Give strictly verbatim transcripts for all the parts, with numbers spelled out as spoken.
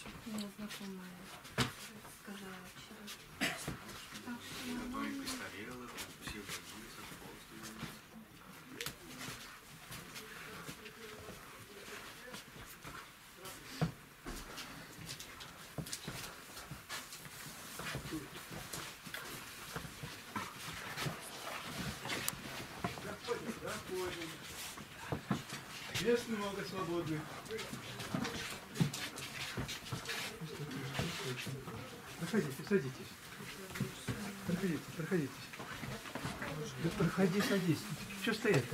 Мне знакомая сказала вчера. Так что нормально. Престарелых, все в больницах, полностью. Заходим, заходим. Мест много свободных. Проходите, садитесь. Проходите, проходите. Да проходи, садись. Что стоят?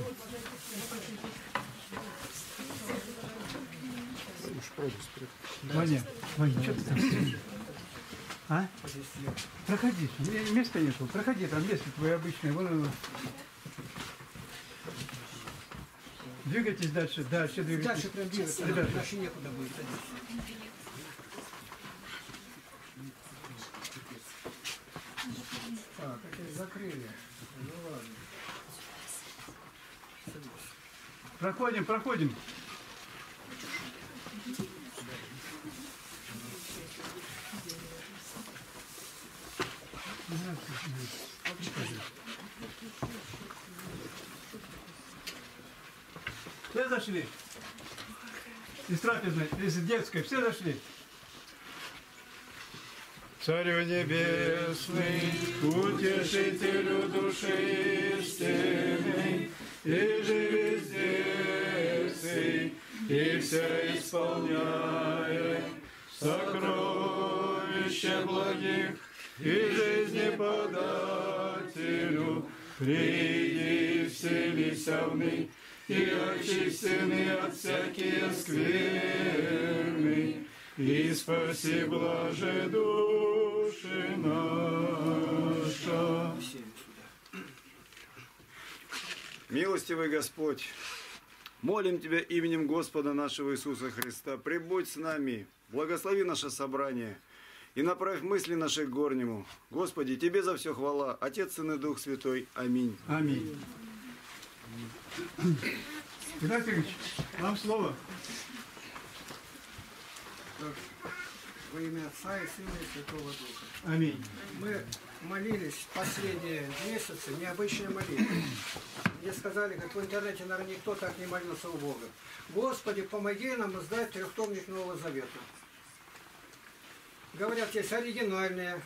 Ваня, Ваня, что ты там стоишь? А? Проходи, места нету. Проходи, там место твое обычное. Вон оно. Двигайтесь дальше, дальше двигайтесь. Дальше прям двигаться. Ребята. Дальше некуда будет. Так, это закрыли. Ну ладно. Проходим, проходим. Все зашли? Из трапезной, из детской, все зашли? Царю небесный, утешителю души истины, и же везде сый, и все исполняет сокровища благих, и жизни подателю, приди, вселися в ны, и очистены от всякие скверны, и спаси, блаже, души наша. Милостивый Господь, молим Тебя именем Господа нашего Иисуса Христа, прибудь с нами, благослови наше собрание и направь мысли наши к горнему. Господи, Тебе за все хвала, Отец, Сын и Дух Святой. Аминь. Аминь. Игнатьевич, вам слово. Во имя Отца и Сына и Святого Духа. Аминь. Мы молились последние месяцы, необычные молитвы. Мне сказали, как в интернете, наверное, никто так не молился у Бога. Господи, помоги нам издать трехтомник Нового Завета. Говорят, есть оригинальные,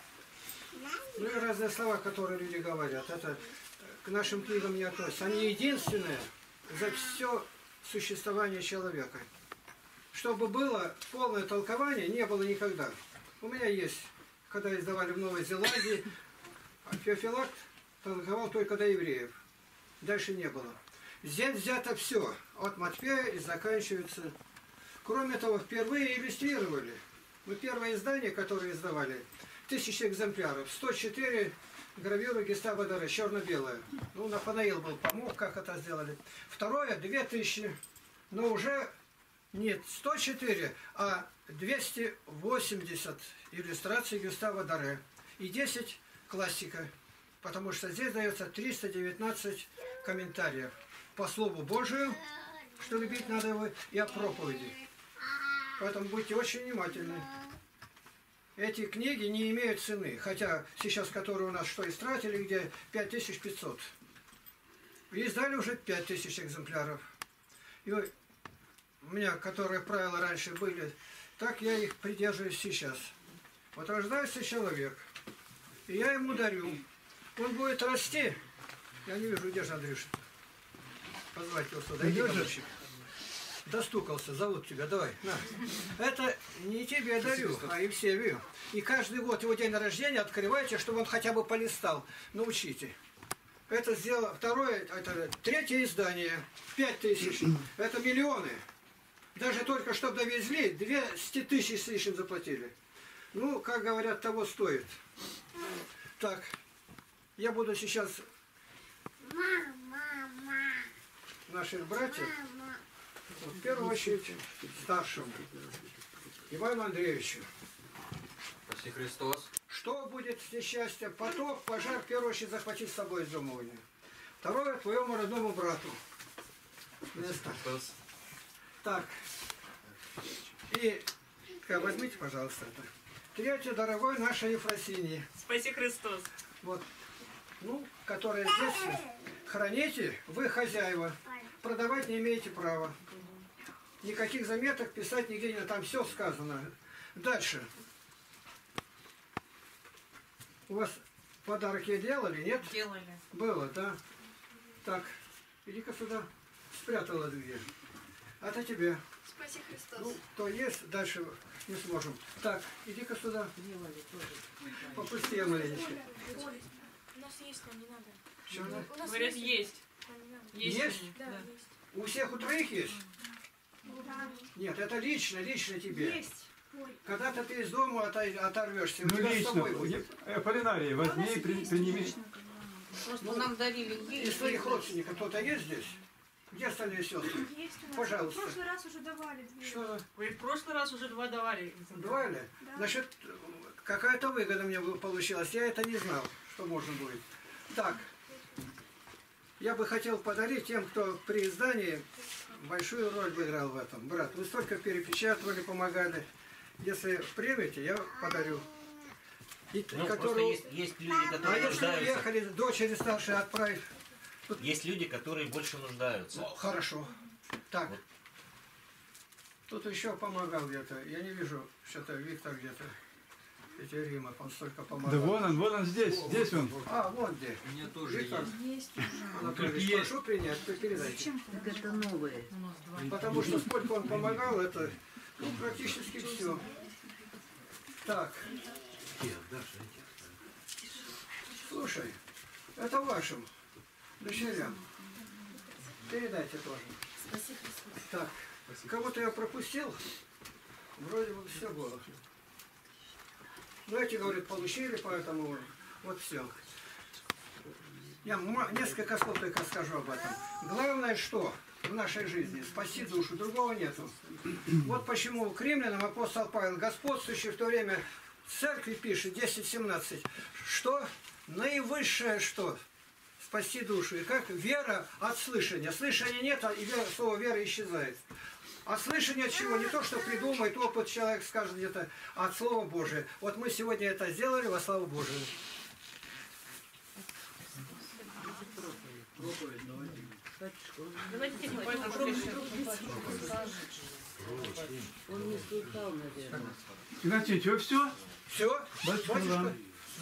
ну и разные слова, которые люди говорят. Это к нашим книгам не относятся. Они единственные за все существование человека. Чтобы было полное толкование, не было никогда. У меня есть, когда издавали в Новой Зеландии, Феофилакт толковал только до евреев. Дальше не было. Здесь взято все, от Матфея и заканчивается. Кроме того, впервые иллюстрировали. Мы первое издание, которое издавали, тысяча экземпляров, сто четыре гравюры Гюстава Доре, черно-белое. Ну, Нафанаил был помог, как это сделали. Второе, две тысячи, но уже нет сто четыре, а двести восемьдесят иллюстраций Гюстава Доре и десять классика, потому что здесь дается триста девятнадцать комментариев по Слову Божию, что любить надо его, и о проповеди. Поэтому будьте очень внимательны. Эти книги не имеют цены, хотя сейчас, которые у нас что истратили, где пять тысяч пятьсот. И издали уже пять тысяч экземпляров. И у меня, которые правила раньше были, так я их придерживаюсь сейчас. Вот рождается человек, и я ему дарю. Он будет расти. Я не вижу, где же Андрюша. Позвать его сюда. Иди, мальчик. Достукался, зовут тебя, давай, на. Это не тебе я дарю, а Евсевию. И каждый год его день рождения открывайте, чтобы он хотя бы полистал. Научите. Это сделано. Второе, это третье издание. Пять тысяч. Это миллионы. Даже только чтобы довезли, двести тысяч с лишним заплатили. Ну, как говорят, того стоит. Так, я буду сейчас наших братьев, вот, в первую очередь, старшему Ивану Андреевичу. Спаси Христос. Что будет несчастье? Потоп, пожар, в первую очередь, захватить с собой из дома войны. Второе, твоему родному брату. Место. Так. И Ка, возьмите, пожалуйста, это. Третье, дорогой нашей Ефросинии. Спаси Христос. Вот, ну, которая здесь. Храните, вы хозяева. Продавать не имеете права. Никаких заметок писать нигде не... Там все сказано. Дальше. У вас подарок я делали, нет? Делали. Было, да. Так, иди-ка сюда. Спрятала две. А это тебе. Спаси Христос. Ну, то есть, дальше не сможем. Так, иди-ка сюда. Попусти маленечко. У нас есть, нам не надо. Чё? У нас Говорят, есть. Нам не надо. Есть? Есть? у них, Да, да. есть. У всех у троих есть? Нет, это лично, лично тебе. Есть. Когда-то ты из дома отой- оторвешься, у Ну, тебя с лично, собой будет. э, Полинарий, возьми и при- приними. Просто нам дарили Из есть. твоих родственников кто-то есть здесь? Где остальные сестры? Есть у нас. Пожалуйста. В прошлый раз уже давали две. Что, Вы в прошлый раз уже два давали. два или? Да. Значит, какая-то выгода мне бы получилась. Я это не знал, что можно будет. Так, я бы хотел подарить тем, кто при издании большую роль бы играл в этом. Брат, вы столько перепечатывали, помогали. Если примете, я подарю. И Ну, которую- просто есть, есть люди, А которые если нуждаются. уехали, дочери старшие отправить? Есть люди, которые больше нуждаются. О, хорошо. Так. Вот. Тут еще помогал где-то. Я не вижу, что-то Виктор где-то. Екатерина, он столько помогал. Да вон он, вон он здесь, здесь он. А, вот где. У меня тоже Виктор есть. Анатольевич, есть. прошу принять, вы передайте. Так это новые. У нас два. Потому что сколько он помогал, это ну, практически все. Так. Слушай, это вашим дочерям. Передайте тоже. Спаси Христос. Так, кого-то я пропустил. Вроде бы все было. Ну, эти, говорят, получили, поэтому вот все. Я ма- несколько слов только скажу об этом. Главное, что в нашей жизни спасти душу, другого нету. Вот почему к римлянам апостол Павел, господствующий в то время в церкви пишет, десять семнадцать, что наивысшее что? Спасти душу. И как вера от слышания. Слышания нет, а и вера, слово вера исчезает. А слышание от чего? Не то, что придумает, опыт человек скажет где-то, а от Слова Божия. Вот мы сегодня это сделали во славу Божию. Давайте тихо, попробуйте. Он не слыхал, наверное. Игнатий, что, все? Все? Батюшка, да.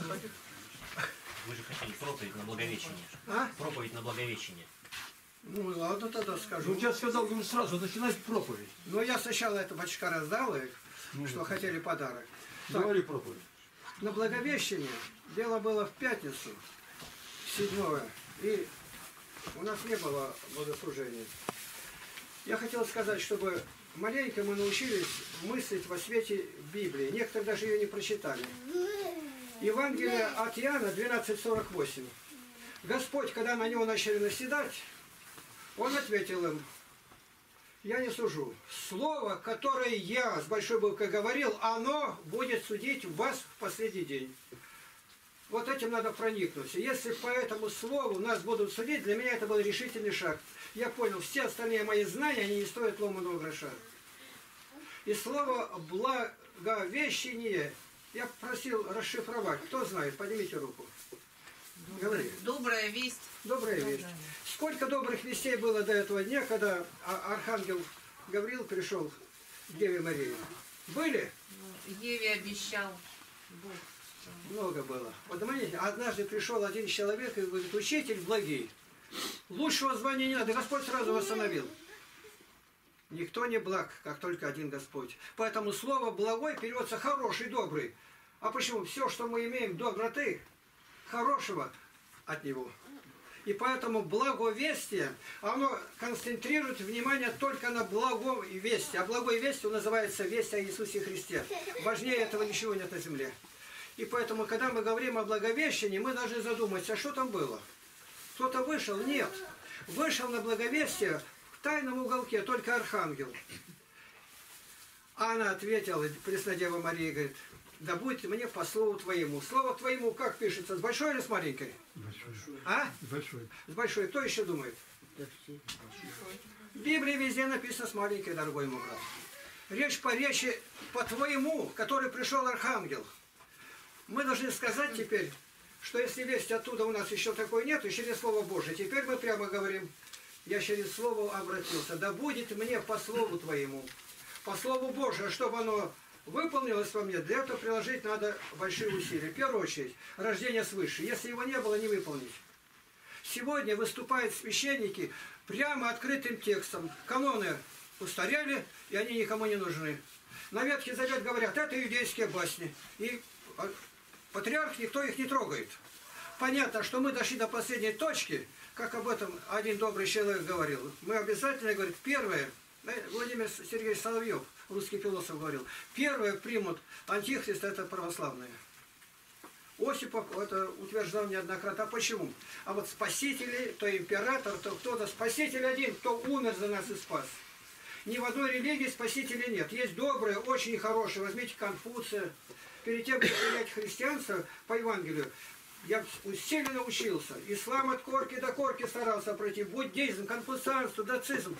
Вы же хотели проповедь на Благовещение. А? Проповедь на Благовещение. Ну ладно, тогда скажу. Ну, я сказал, говорю, сразу начинать проповедь. Но я сначала это батюшка раздал их, что хотели подарок. Так, Говори проповедь. на Благовещение дело было в пятницу, седьмое, и у нас не было богослужения. Я хотел сказать, чтобы маленько мы научились мыслить во свете Библии. Некоторые даже ее не прочитали. Евангелие от Иоанна двенадцать сорок восемь. Господь, когда на него начали наседать, он ответил им: я не сужу. Слово, которое я с большой буквы говорил, оно будет судить вас в последний день. Вот этим надо проникнуться. Если по этому слову нас будут судить, для меня это был решительный шаг. Я понял, все остальные мои знания, они не стоят ломаного гроша. И слово «благовещение» я просил расшифровать. Кто знает? Поднимите руку. Говори. Добрая весть. Добрая весть. Сколько добрых вестей было до этого дня, когда а- архангел Гавриил пришел к Деве Марии? Были? Еве обещал Бог. Много было. Вот понимаете, однажды пришел один человек и говорит: учитель благий. Лучшего звания не надо. Господь сразу восстановил. Никто не благ, как только один Господь. Поэтому слово «благой» переводится «хороший», «добрый». А почему? Все, что мы имеем доброты, хорошего от Него. И поэтому благовестие, оно концентрирует внимание только на благом вести. А благой вестью называется весть о Иисусе Христе. Важнее этого ничего нет на земле. И поэтому, когда мы говорим о благовещении, мы должны задуматься, а что там было? Кто-то вышел? Нет. Вышел на благовестие в тайном уголке только архангел. А она ответила, Преснодева Мария, говорит: да будет мне по слову твоему. Слово твоему как пишется? С большой или с маленькой? Большой. А? Большой. С большой. Кто еще думает? Да все. В Библии везде написано с маленькой, дорогой мой брат. Речь по речи по твоему, который пришел архангел. Мы должны сказать теперь, что если весть оттуда у нас еще такой нет, и через Слово Божие, теперь мы прямо говорим, я через Слово обратился, да будет мне по Слову Твоему, по Слову Божию, чтобы оно выполнилось во мне, для этого приложить надо большие усилия. В первую очередь, рождение свыше. Если его не было, не выполнить. Сегодня выступают священники прямо открытым текстом. Каноны устарели, и они никому не нужны. На Ветхий Завет говорят, это иудейские басни. И патриарх, никто их не трогает. Понятно, что мы дошли до последней точки, как об этом один добрый человек говорил. Мы обязательно, говорит, первое, Владимир Сергеевич Соловьев, русский философ, говорил, первое примут антихрист, это православные. Осипов это утверждал неоднократно. А почему? А вот спасители, то император, то кто-то, спаситель один, кто умер за нас и спас. Ни в одной религии спасителя нет. Есть добрые, очень хорошие. Возьмите Конфуция. Перед тем, как принять христианство по Евангелию, я усиленно учился. Ислам от корки до корки старался пройти. Буддизм, конфуцианство, дацизм.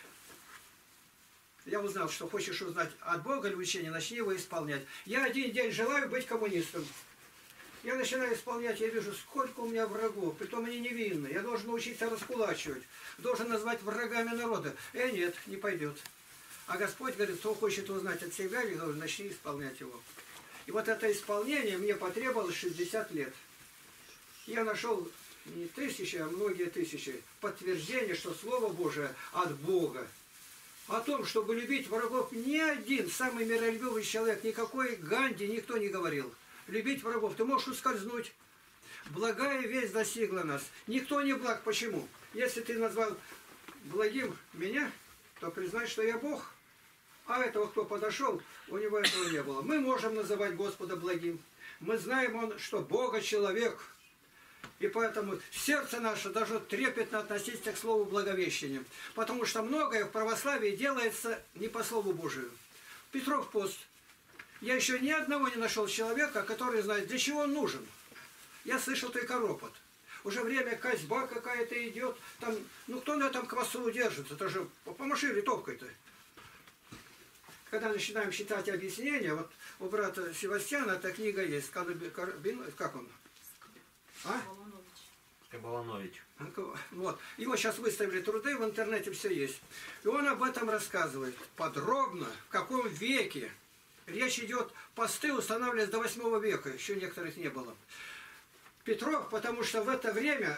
Я узнал, что хочешь узнать от Бога или учения, начни его исполнять. Я один день желаю быть коммунистом. Я начинаю исполнять, я вижу, сколько у меня врагов, притом они невинны. Я должен научиться раскулачивать, должен назвать врагами народа. Э, нет, не пойдет. А Господь говорит, кто хочет узнать от себя, я говорю, начни исполнять его. И вот это исполнение мне потребовалось шестьдесят лет. Я нашел не тысячи, а многие тысячи подтверждения, что Слово Божие от Бога. О том, чтобы любить врагов, ни один самый миролюбивый человек, никакой Ганди никто не говорил. Любить врагов. Ты можешь ускользнуть. Благая весть достигла нас. Никто не благ. Почему? Если ты назвал благим меня, то признай, что я Бог. А этого, кто подошел, у него этого не было. Мы можем называть Господа благим. Мы знаем, он, что Бога человек. И поэтому сердце наше должно трепетно относиться к слову благовещения. Потому что многое в православии делается не по Слову Божию. Петров пост. Я еще ни одного не нашел человека, который знает, для чего он нужен. Я слышал только ропот. Уже время козьба какая-то идет. Там, ну кто на этом квасу держится? Это же помаши литовкой-то. Когда начинаем читать объяснения, вот у брата Севастьяна эта книга есть. Как он? А? Кабаланович. Вот. Его сейчас выставили труды, в интернете все есть. И он об этом рассказывает подробно, в каком веке. Речь идет, посты устанавливались до восьмого века, еще некоторых не было. Петров, потому что в это время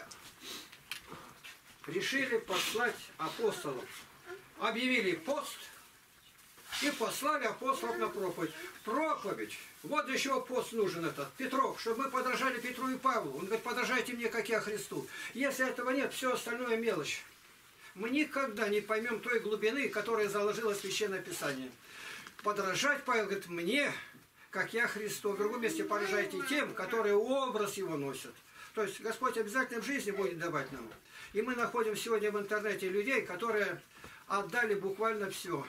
решили послать апостолов. Объявили пост и послали апостолов на проповедь. Проповедь. Вот для чего пост нужен этот. Петров, чтобы мы подражали Петру и Павлу. Он говорит, подражайте мне, как я Христу. Если этого нет, все остальное мелочь. Мы никогда не поймем той глубины, которая заложила Священное Писание. Подражать, Павел говорит, мне, как я Христу. В другом месте подражайте тем, которые образ его носят. То есть Господь обязательно в жизни будет давать нам. И мы находим сегодня в интернете людей, которые отдали буквально все.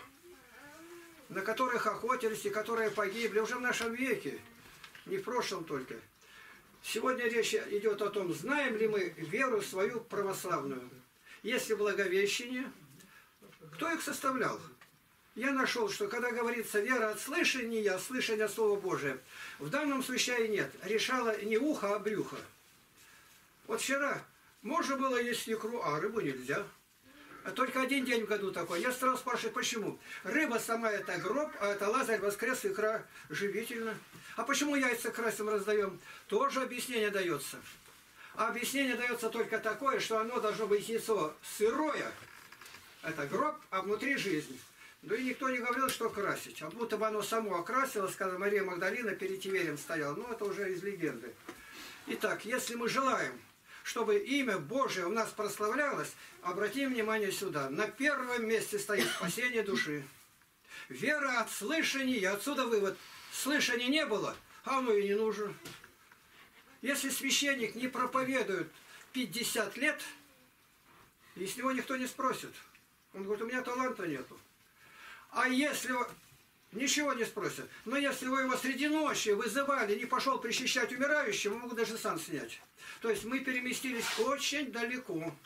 На которых охотились и которые погибли уже в нашем веке. Не в прошлом только. Сегодня речь идет о том, знаем ли мы веру свою православную. Если благовещение, кто их составлял? Я нашел, что когда говорится вера от слышания, слышания Слова Божия, в данном случае нет. Решала не ухо, а брюхо. Вот вчера можно было есть икру, а рыбу нельзя. А только один день в году такой. Я стал спрашивать, почему? Рыба сама это гроб, а это Лазарь воскрес, икра живительно. А почему яйца красим раздаем? Тоже объяснение дается. А объяснение дается только такое, что оно должно быть яйцо сырое. Это гроб, а внутри жизнь. Да и никто не говорил, что красить. А будто бы оно само окрасилось, когда Мария Магдалина перед Тиверием стояла. Ну, это уже из легенды. Итак, если мы желаем, чтобы имя Божие у нас прославлялось, обратим внимание сюда. На первом месте стоит спасение души. Вера от слышания. Отсюда вывод. Слышания не было, а оно и не нужно. Если священник не проповедует пятьдесят лет, и с него никто не спросит. Он говорит, у меня таланта нету. А если ничего не спросят, но если вы его среди ночи вызывали, не пошел причащать умирающего, могут даже сам снять. То есть мы переместились очень далеко.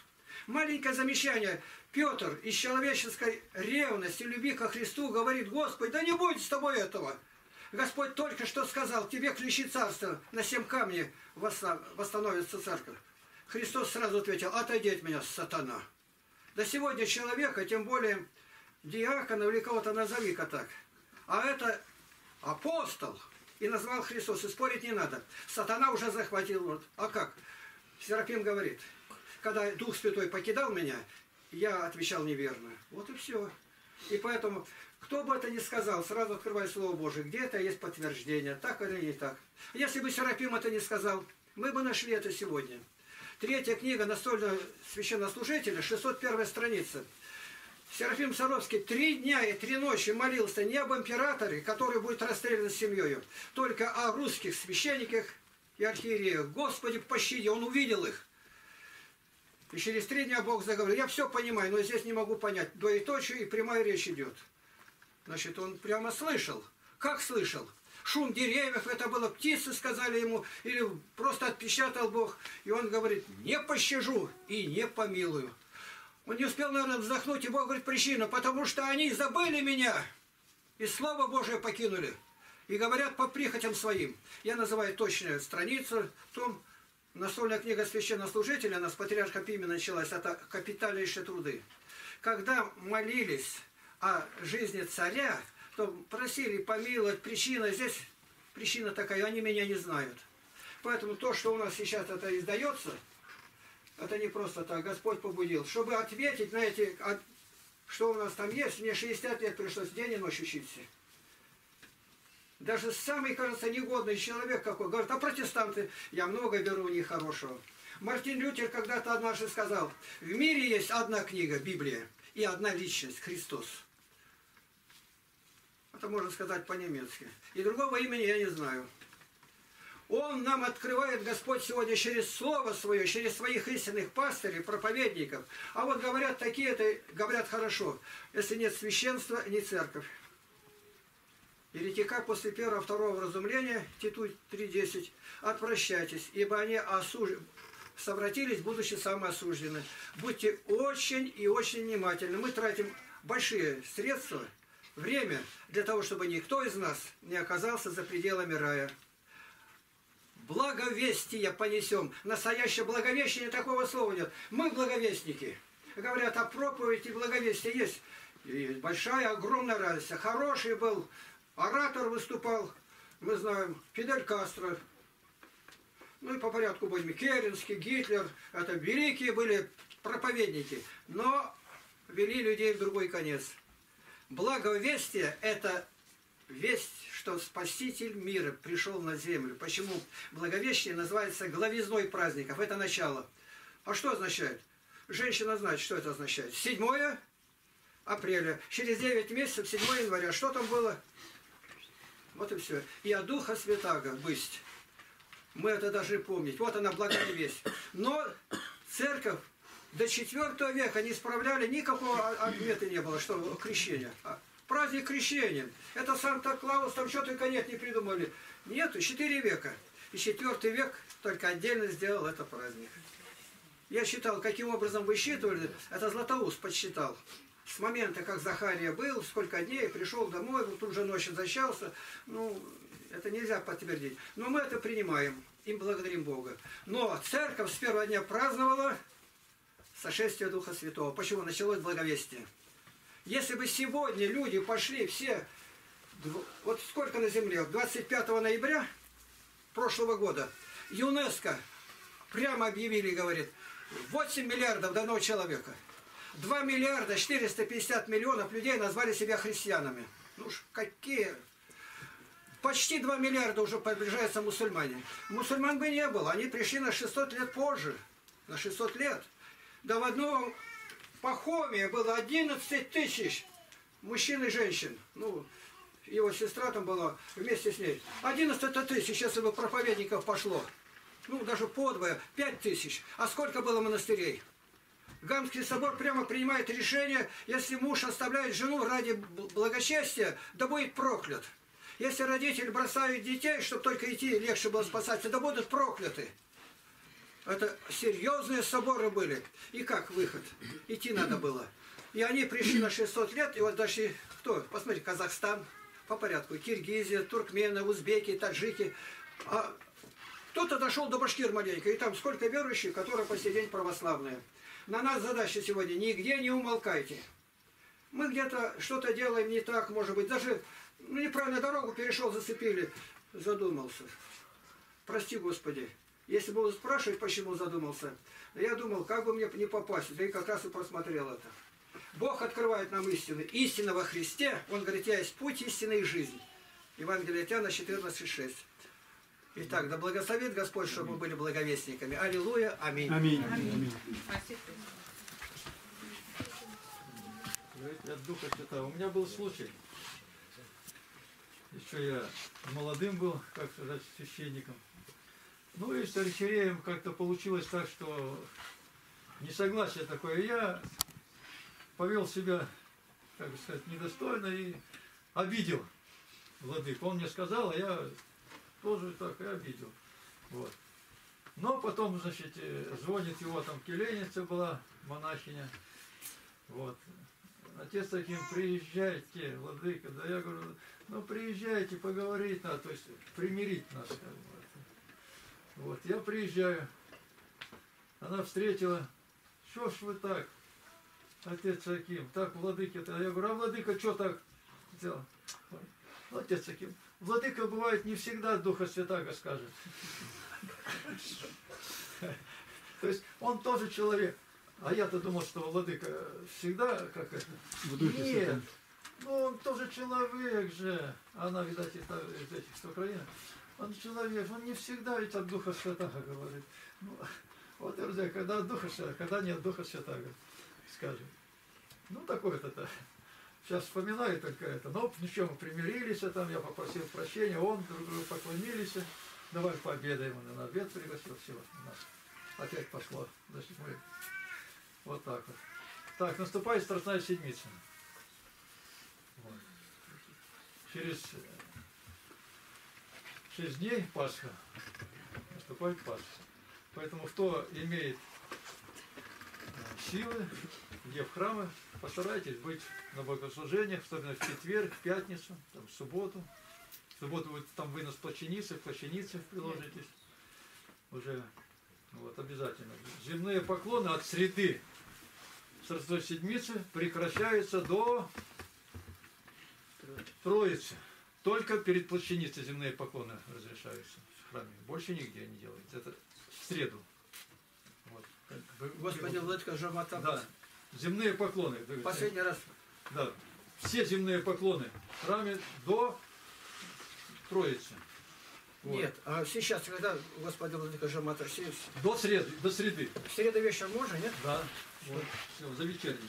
Маленькое замечание. Петр из человеческой ревности, любви ко Христу говорит: Господи, да не будет с тобой этого. Господь только что сказал: тебе ключи царства, на семь камней восстановится церковь. Христос сразу ответил: отойди от меня, сатана. До сегодня человека, тем более диакона или кого-то, назови-ка так. А это апостол. И назвал Христос, и спорить не надо. Сатана уже захватил рот. А как? Серафим говорит: когда Дух Святой покидал меня, я отвечал неверно. Вот и все. И поэтому, кто бы это ни сказал, сразу открывай Слово Божие. Где-то есть подтверждение, так или не так. Если бы Серафим это не сказал, мы бы нашли это сегодня. Третья книга настольного священнослужителя, шестьсот первая страница. Серафим Саровский три дня и три ночи молился не об императоре, который будет расстрелян с семьей, только о русских священниках и архиереях. Господи, пощади, он увидел их. И через три дня Бог заговорил: я все понимаю, но здесь не могу понять. Двоеточие и прямая речь идет. Значит, он прямо слышал. Как слышал? Шум деревьев, это было птицы, сказали ему, или просто отпечатал Бог. И он говорит: не пощажу и не помилую. Он не успел, наверное, вздохнуть, и Бог говорит: причина, потому что они забыли меня и Слово Божие покинули. И говорят по прихотям своим. Я называю точную страницу, том, настольная книга священнослужителя, она с патриарха Пимена началась, это капитальнейшие труды. Когда молились о жизни царя, то просили помиловать, причина, здесь причина такая: они меня не знают. Поэтому то, что у нас сейчас это издается, это не просто так, Господь побудил. Чтобы ответить на эти, что у нас там есть, мне шестьдесят лет пришлось день и ночь учиться. Даже самый, кажется, негодный человек какой, говорит: а протестанты, я много беру у них хорошего. Мартин Лютер когда-то однажды сказал: в мире есть одна книга, Библия, и одна личность, Христос. Это можно сказать по-немецки. И другого имени я не знаю. Он нам открывает, Господь, сегодня через Слово Свое, через своих истинных пастырей, проповедников. А вот говорят такие-то, говорят хорошо. Если нет священства, не церковь. Еретика после первого, второго вразумления, Титу три десять, отвращайтесь, ибо они осуж... совратились, будучи самоосуждены. Будьте очень и очень внимательны. Мы тратим большие средства, время для того, чтобы никто из нас не оказался за пределами рая. Благовестие понесем. Настоящее благовещение, такого слова нет. Мы благовестники. Говорят, а проповедь и благовестие есть. И большая, огромная разница. Хороший был оратор, выступал, мы знаем, Фидель Кастро. Ну и по порядку будем. Керенский, Гитлер. Это великие были проповедники. Но вели людей в другой конец. Благовестие – это весть, что Спаситель мира пришел на землю. Почему Благовещение называется главизной праздников? Это начало. А что означает? Женщина знает, что это означает. седьмое апреля. Через девять месяцев, седьмое января. Что там было? Вот и все. И от Духа Святаго бысть. Мы это должны помнить. Вот она, благая весть. Но церковь до четвёртого века не справляли, никакого отмета не было, что крещение. Праздник крещения. Это Санта-Клаус, там что только нет, не придумали. Нету, четыре века. И четвертый век только отдельно сделал это праздник. Я считал, каким образом высчитывали, это Златоуст подсчитал. С момента, как Захария был, сколько дней, пришел домой, вот тут же ночью защался. Ну, это нельзя подтвердить. Но мы это принимаем, им благодарим Бога. Но церковь с первого дня праздновала сошествие Духа Святого. Почему? Началось благовестие. Если бы сегодня люди пошли все, вот сколько на земле, двадцать пятого ноября прошлого года, ЮНЕСКО прямо объявили, говорит, восемь миллиардов дано человека. два миллиарда четыреста пятьдесят миллионов людей назвали себя христианами. Ну уж какие... Почти два миллиарда уже приближаются мусульмане. Мусульман бы не было, они пришли на шестьсот лет позже. На шестьсот лет. Да в одном Пахоме было одиннадцать тысяч мужчин и женщин. Ну, его сестра там была вместе с ней. одиннадцать тысяч, если бы проповедников пошло. Ну, даже подвое, пять тысяч. А сколько было монастырей? Гамский собор прямо принимает решение, если муж оставляет жену ради благочестия, да будет проклят. Если родители бросают детей, чтобы только идти легче было спасаться, да будут прокляты. Это серьезные соборы были. И как выход? Идти надо было. И они пришли на шестьсот лет, и вот дошли, кто? Посмотрите, Казахстан по порядку, Киргизия, туркмены, узбеки, таджики. А кто-то дошел до Башкир маленько, и там сколько верующих, которые по сей день православные. На нас задача сегодня: нигде не умолкайте. Мы где-то что-то делаем не так, может быть, даже ну, неправильно дорогу перешел, зацепили, задумался. Прости, Господи. Если будут спрашивать, почему задумался, я думал, как бы мне не попасть. Да и как раз и просмотрел это. Бог открывает нам истину. Истина во Христе. Он говорит: я есть путь, истина и жизнь. Евангелие от Иоанна четырнадцать шесть. Итак, да благословит Господь, чтобы мы были благовестниками. Аллилуйя. Аминь. Аминь. Аминь. Спасибо. Говорите, от Духа Святого. У меня был случай. Еще я молодым был, как сказать, священником. Ну и с архиереем как-то получилось так, что несогласие такое. Я повел себя, как бы сказать, недостойно и обидел владыку. Он мне сказал, а я тоже так и обидел. Вот. Но потом, значит, звонит его там келейница была, монахиня. Вот. Отец таким: приезжайте, владыка. Да я говорю: ну приезжайте, поговорить надо, то есть примирить нас. Как бы. Вот, я приезжаю, она встретила: что ж вы так, отец Аким, так, владыка-то. Я говорю: а владыка что так сделал? Ну, отец Аким, владыка бывает не всегда Духа Святаго скажет. То есть он тоже человек. А я-то думал, что владыка всегда как это. Нет, ну он тоже человек же. Она, видать, из этих с Украины. Он человек, он не всегда ведь от Духа Святаго говорит. Ну, вот, друзья, когда от Духа Святаго, когда нет Духа Святаго, скажем. Ну, такое-то-то. Сейчас вспоминаю только это. Но ничего, мы примирились, там я попросил прощения, он друг другу поклонились. Давай пообедаем, он на обед пригласил, все, нас опять пошло. Значит, мы вот так вот. Так, наступает Страстная Седмица. Вот. Через шесть дней Пасха, наступает Пасха. Поэтому кто имеет силы, где в храмы, постарайтесь быть на богослужениях, особенно в четверг, в пятницу, там, в субботу. В субботу будет там вынос плащаницы, в плащанице приложитесь. Уже вот обязательно. Земные поклоны от среды Страстной Седмицы прекращаются до Троицы. Только перед плащаницей земные поклоны разрешаются в храме. Больше нигде не делается. Это в среду. Вот. Господи, владыка Жамата. Да. Земные поклоны. Последний раз. Да. Все земные поклоны в храме до Троицы. Вот. Нет, а сейчас, когда, Господи, владыка Жамата, все... До среды, до среды. В среду вечером можно, нет? Да. Вот. Все, за вечерним.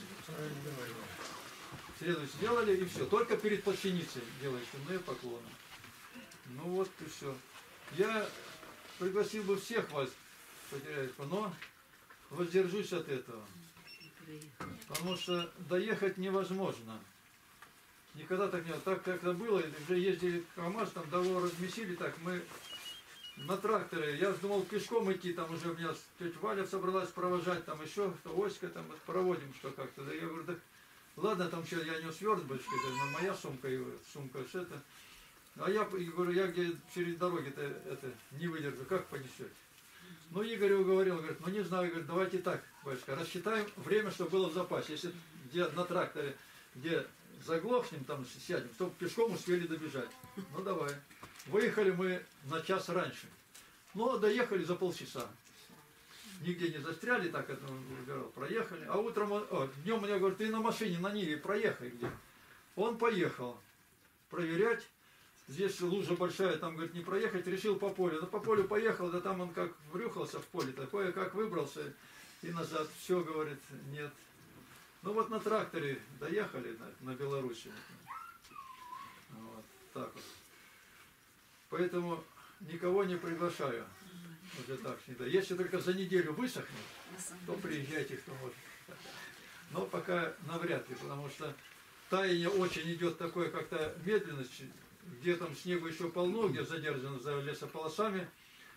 В среду сделали и все. Только перед плащаницей делаешь земные поклоны. Ну вот и все. Я пригласил бы всех вас, но воздержусь от этого. Потому что доехать невозможно. Никогда так не было. Так как это было, уже ездили в КамАЗ, там давно размесили, так мы на тракторе. Я думал пешком идти, там уже у меня тетя Валя собралась провожать, там еще, что Оська, там проводим, что как-то. Да я говорю: да ладно, там что, я нес верстбочки, это моя сумка, и сумка все это. А я говорю: я где через дороги-то это не выдержу, как понесете? Ну, Игорь уговорил, говорит: ну не знаю, говорит, давайте так, батюшка, рассчитаем время, чтобы было в запасе. Если где на тракторе, где заглохнем, там сядем, чтобы пешком успели добежать. Ну давай. Выехали мы на час раньше. Но доехали за полчаса. Нигде не застряли, так это он выбирал, проехали. А утром, он, о, днем мне говорит: ты на машине, на Ниве проехай где. Он поехал проверять. Здесь лужа большая, там, говорит, не проехать, решил по полю. Да по полю поехал, да там он как врюхался в поле, такое, как выбрался и назад. Все, говорит, нет. Ну вот на тракторе доехали на, на Белоруссию. Вот, так вот. Поэтому никого не приглашаю. Уже так всегда. Если только за неделю высохнет, то приезжайте, кто может. Но пока навряд ли, потому что таяние очень идет такое как-то медленность, где там снега еще полно, где задержано за лесополосами,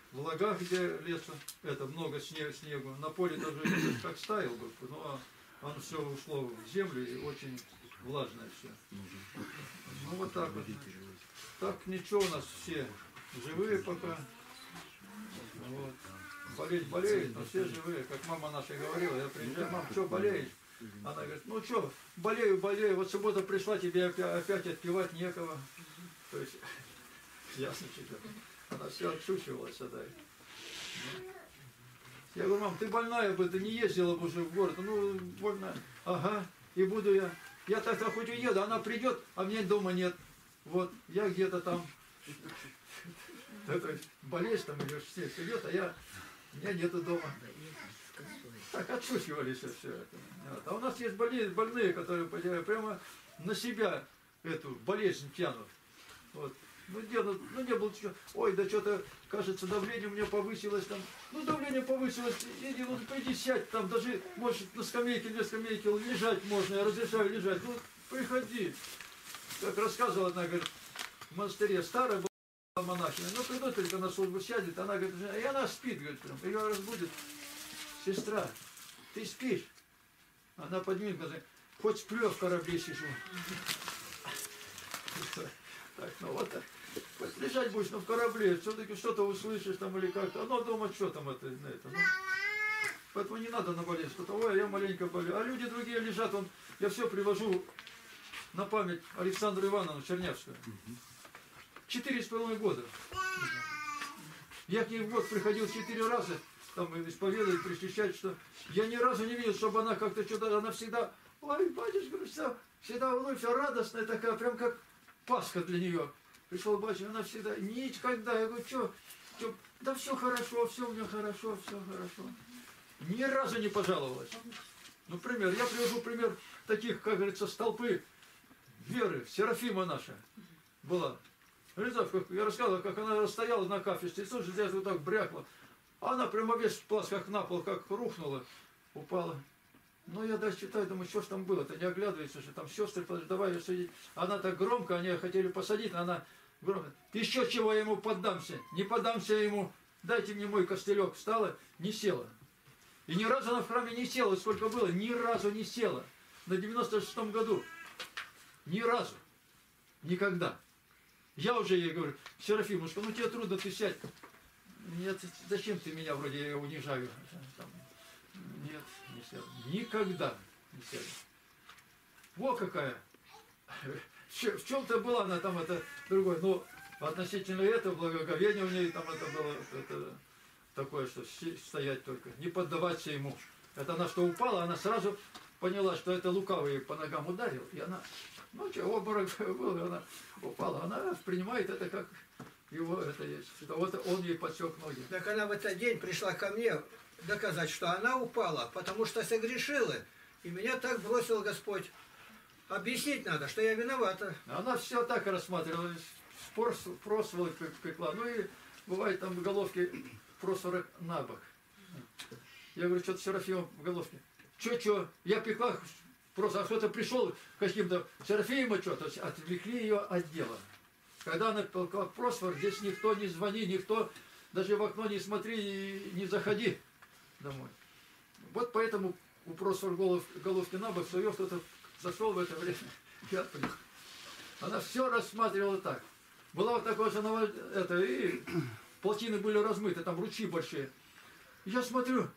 в лагах, где лесу, это много снега, снегу, на поле тоже видишь, как стаял бы, но оно все ушло в землю и очень влажное все. Ну вот так вот. Так ничего, у нас все живые пока. Вот. Болеть болеют, но все живые. Как мама наша говорила, я приезжаю, мам, что болеешь? Она говорит, ну что, болею, болею, вот суббота пришла, тебе опять, опять отпевать некого. То есть, ясно, что она все отшучивалась, да. Я говорю, мам, ты больная бы, ты не ездила бы уже в город. Ну, больно. Ага, и буду я. Я так-то хоть уеду, она придет, а меня дома нет. Вот, я где-то там. Это болеешь там или все идет, а я, меня нету дома. Так, отшучивались все это. Вот. А у нас есть больные, больные, которые прямо на себя эту болезнь тянут. Вот. Ну, где, ну, ну не было чего. Ой, да что-то, кажется, давление у меня повысилось там. Ну, давление повысилось, иди, ну, пойди сядь там, даже, может, на скамейке, две скамейки лежать можно, я разрешаю лежать. Ну, приходи. Как рассказывала одна, говорит, в монастыре старая была монахиня, ну, приду только на службу сядет, она говорит, и она спит, говорит, прям, ее разбудит. Сестра, ты спишь? Она поднимет глаза, хоть сплю, я в корабле сижу. Так, ну вот так. Лежать будешь, но в корабле, все-таки что-то услышишь там или как-то. Оно дома что там это, это ну. Поэтому не надо наболеть, что-то, ой, я маленько болею. А люди другие лежат, он, я все привожу на память Александру Ивановну Чернявскую. Четыре с половиной года. Я к ней в год приходил четыре раза, там исповедовать, причащать, что я ни разу не видел, чтобы она как-то что-то, она всегда, ой, батюшка, все, всегда улыбка радостная такая, прям как Пасха для нее. Пришел батюшка, она всегда, никогда, я говорю, что, да все хорошо, все у меня хорошо, все хорошо. Ни разу не пожаловалась. Ну, пример, я привожу пример таких, как говорится, столпы веры, Серафима наша была. Я рассказывал, как она стояла на кафедре, и слушай, здесь вот так брякла. Она прямо весь пласт, как на пол, как рухнула, упала. Ну, я дальше читаю, думаю, что ж там было-то, не оглядывается, что там сестры, давай ее садить. Она так громко, они хотели посадить, она громко. Еще чего я ему поддамся? Не поддамся ему, дайте мне мой костылек. Встала, не села. И ни разу она в храме не села, сколько было, ни разу не села. На девяносто шестом году. Ни разу. Никогда. Я уже ей говорю, Серафимушка, ну тебе трудно, ты сядь. Нет, зачем ты меня вроде я унижаю? Там, нет, не сяду. Никогда не сяду. Во какая! В чем-то была она там, это другое. Но относительно этого благоговения у нее там это было это, такое, что стоять только, не поддаваться ему. Это она что упала, она сразу поняла, что это лукавый ей по ногам ударил. И она, ну что, обморок был, и она упала. Она принимает это как его, это есть. Что вот он ей подсек ноги. Так она в этот день пришла ко мне доказать, что она упала, потому что согрешила. И меня так бросил Господь. Объяснить надо, что я виновата. Она все так рассматривала. Просволок пекла. Ну и бывает там в головке просворок на бок. Я говорю, что-то Серафима в головке. Че-че, я пекла просто, а кто-то пришел каким-то Серафима что-то, отвлекли ее от дела. Когда она пекла просвор, здесь никто не звони, никто даже в окно не смотри и не заходи домой. Вот поэтому у просвор голов, головки на бок, что ее кто-то зашел в это время. Я понял. Она все рассматривала так. Была вот такая же, это, и плотины были размыты, там ручьи большие. Я смотрю,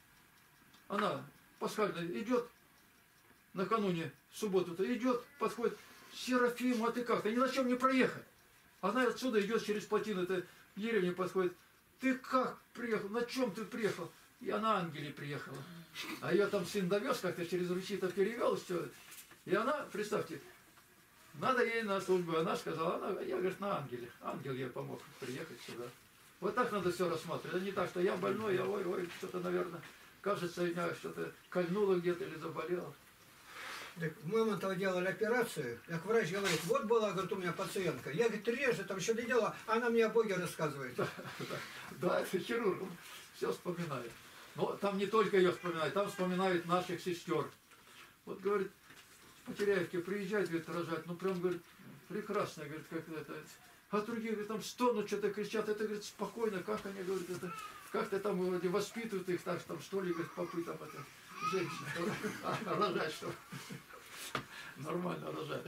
она пасхальная идет, накануне, в субботу-то идет, подходит, Серафим, а ты как, ты ни на чем не проехать. Она отсюда идет через плотину, это в деревню подходит, ты как приехал, на чем ты приехал? Я на ангеле приехала. А ее там сын довез, как-то через ручьи-то перевел, все. И она, представьте, надо ей на службу. Она сказала, она, я, говорит, на ангеле. Ангел ей помог приехать сюда. Вот так надо все рассматривать. А не так, что я больной, я ой, ой, что-то, наверное, кажется, меня что-то кольнуло где-то или заболело. Так в Мамонтово делали операцию, как врач говорит, вот была, говорит, у меня пациентка. Я, говорит, реже там что-то делала, а она мне о Боге рассказывает. Да, да, да, это хирург, он все вспоминает. Но там не только ее вспоминает, там вспоминают наших сестер. Вот, говорит, по Теряевке приезжает, говорит, рожать, ну прям, говорит, прекрасно, говорит, как это, А другие говорят, там стонут, что-то кричат. Это, говорит, спокойно, как они говорят, это как-то там вроде воспитывают их так, там что ли, говорит, попы там это, женщины, а, рожать что? Нормально рожать.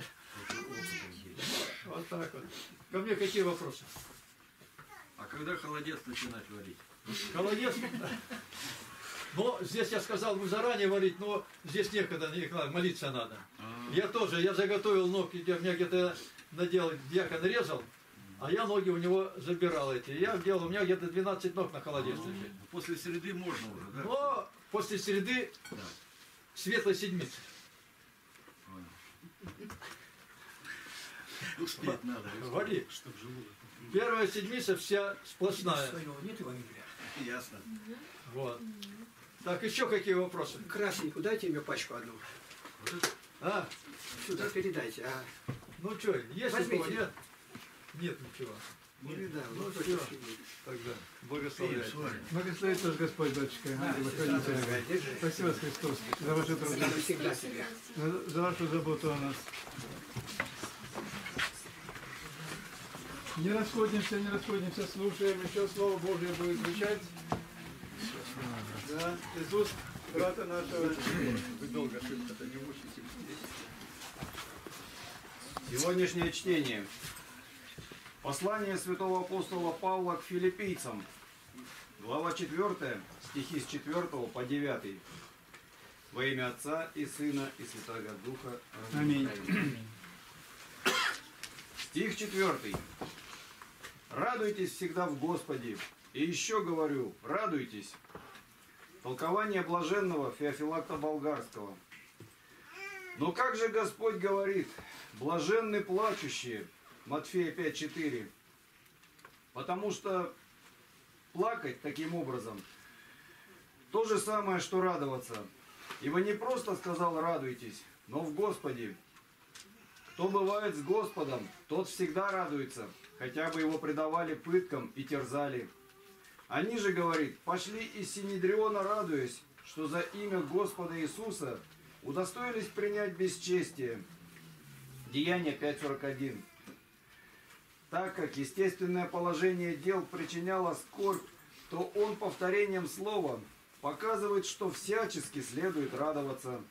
Вот так вот. Ко мне какие вопросы? А когда холодец начинать варить? Холодец. Но здесь я сказал, вы заранее варить, но здесь некогда, некогда, молиться надо. Я тоже, я заготовил ноги, у меня где-то надел, дьякон резал, а я ноги у него забирал эти. Я делал, у меня где-то двенадцать ног на холодец лежит. После среды можно уже, да? Но после среды Да. светлой седмицы. Успеть надо. Вари. Чтоб желудок. Первая седмица вся сплошная. Своего нет Евангелия. Ясно. Вот. Так, еще какие вопросы? Красненькую дайте мне пачку одну. А, Сюда передайте. А, ну что, есть у Возьмите. кого, нет? Нет ничего. передам. Ну Вот все, это. тогда благословляйте. Благословит вас Господь, батюшка, ангелы-хранители. Держи. Спасибо вас, Христос, за ваши труды, Надо всегда себе. за, за вашу заботу о нас. Не расходимся, не расходимся, слушаем. Еще Слово Божье будет звучать. Да, из уст брата нашего. Вы долго шибко-то не мучите. Сегодняшнее чтение. Послание святого апостола Павла к филиппийцам. Глава четвёртая, стихи с четвёртого по девятый. Во имя Отца и Сына и Святаго Духа. Аминь. Стих четвёртый. Радуйтесь всегда в Господе. И еще говорю, радуйтесь. Толкование блаженного Феофилакта Болгарского. Но как же Господь говорит, блаженны плачущие, Матфея пять четыре. Потому что плакать таким образом то же самое, что радоваться. Ибо не просто сказал радуйтесь, но в Господе. Кто бывает с Господом, тот всегда радуется, хотя бы его предавали пыткам и терзали. Они же, говорит, пошли из Синедриона, радуясь, что за имя Господа Иисуса удостоились принять бесчестие. Деяние пять сорок один. Так как естественное положение дел причиняло скорбь, то он повторением слова показывает, что всячески следует радоваться.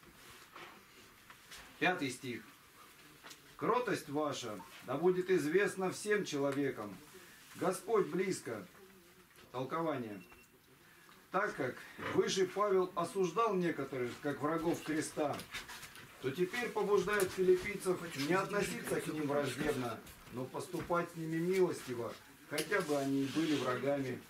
Пятый стих. Кротость ваша да будет известна всем человекам. Господь близко. Толкование. Так как выше Павел осуждал некоторых, как врагов креста, то теперь побуждает филиппийцев не относиться к ним враждебно, но поступать с ними милостиво, хотя бы они и были врагами.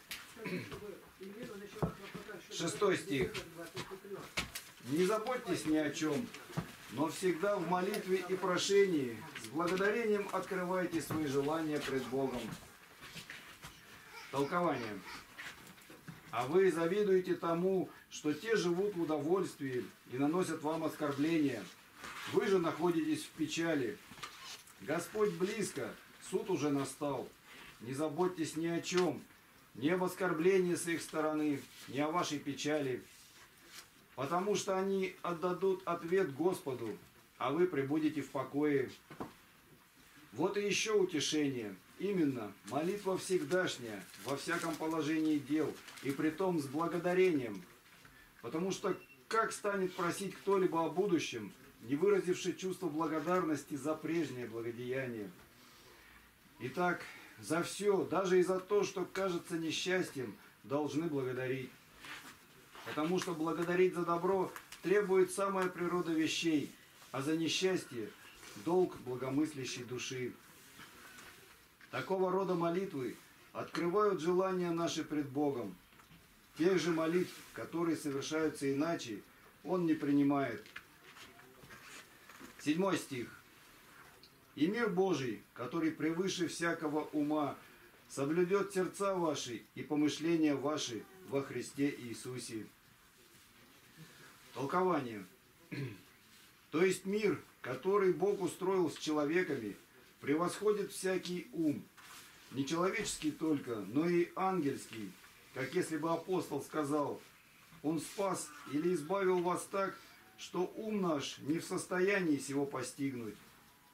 Шестой стих. Не заботьтесь ни о чем, но всегда в молитве и прошении с благодарением открывайте свои желания пред Богом. Толкование. А вы завидуете тому, что те живут в удовольствии и наносят вам оскорбления. Вы же находитесь в печали. Господь близко, суд уже настал. Не заботьтесь ни о чем, ни об оскорблении с их стороны, ни о вашей печали. Потому что они отдадут ответ Господу, а вы пребудете в покое. Вот и еще утешение. Именно молитва всегдашняя, во всяком положении дел, и притом с благодарением. Потому что как станет просить кто-либо о будущем, не выразивший чувство благодарности за прежнее благодеяние? Итак, за все, даже и за то, что кажется несчастьем, должны благодарить. Потому что благодарить за добро требует самая природа вещей, а за несчастье – долг благомыслящей души. Такого рода молитвы открывают желания наши пред Богом. Тех же молитв, которые совершаются иначе, Он не принимает. Седьмой стих. «И мир Божий, который превыше всякого ума, соблюдет сердца ваши и помышления ваши во Христе Иисусе». Толкование. То есть мир, который Бог устроил с человеками, превосходит всякий ум, не человеческий только, но и ангельский, как если бы апостол сказал, он спас или избавил вас так, что ум наш не в состоянии сего постигнуть.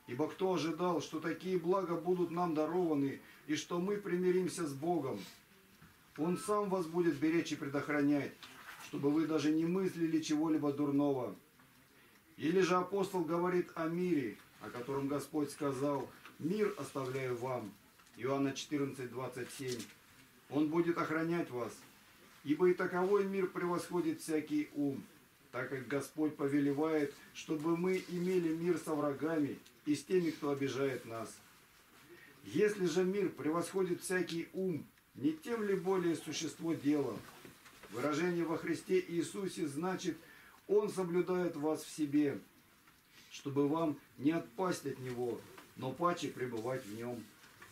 Ибо кто ожидал, что такие блага будут нам дарованы, и что мы примиримся с Богом? Он сам вас будет беречь и предохранять, чтобы вы даже не мыслили чего-либо дурного. Или же апостол говорит о мире, о котором Господь сказал: «Мир оставляю вам». Иоанна четырнадцать, двадцать семь. Он будет охранять вас, ибо и таковой мир превосходит всякий ум, так как Господь повелевает, чтобы мы имели мир со врагами и с теми, кто обижает нас. Если же мир превосходит всякий ум, не тем ли более существо дела? Выражение во Христе Иисусе значит: Он соблюдает вас в себе, чтобы вам не отпасть от Него, но паче пребывать в Нем.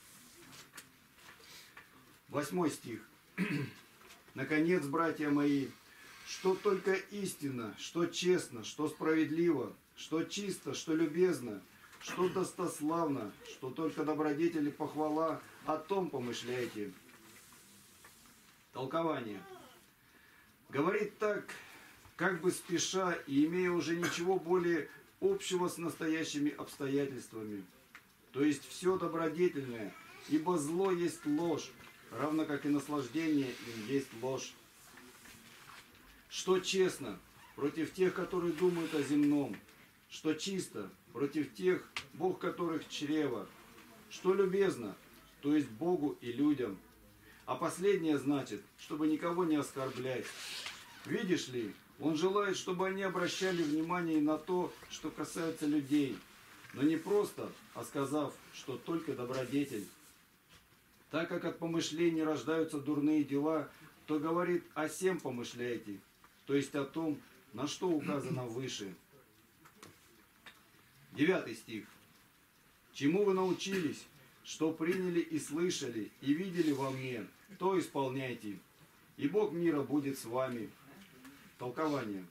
Восьмой стих. Наконец, братья мои, что только истинно, что честно, что справедливо, что чисто, что любезно, что достославно, что только добродетель и похвала, о том помышляйте. Толкование. Говорит так, как бы спеша и имея уже ничего более общего с настоящими обстоятельствами. То есть все добродетельное, ибо зло есть ложь, равно как и наслаждение им есть ложь. Что честно против тех, которые думают о земном, что чисто против тех, Бог которых чрево, что любезно, то есть Богу и людям. А последнее значит, чтобы никого не оскорблять. Видишь ли, Он желает, чтобы они обращали внимание на то, что касается людей, но не просто, а сказав, что только добродетель. Так как от помышлений рождаются дурные дела, то говорит: о сем помышляйте, то есть о том, на что указано выше. Девятый стих. Чему вы научились, что приняли и слышали, и видели во мне, то исполняйте, и Бог мира будет с вами. Толкование.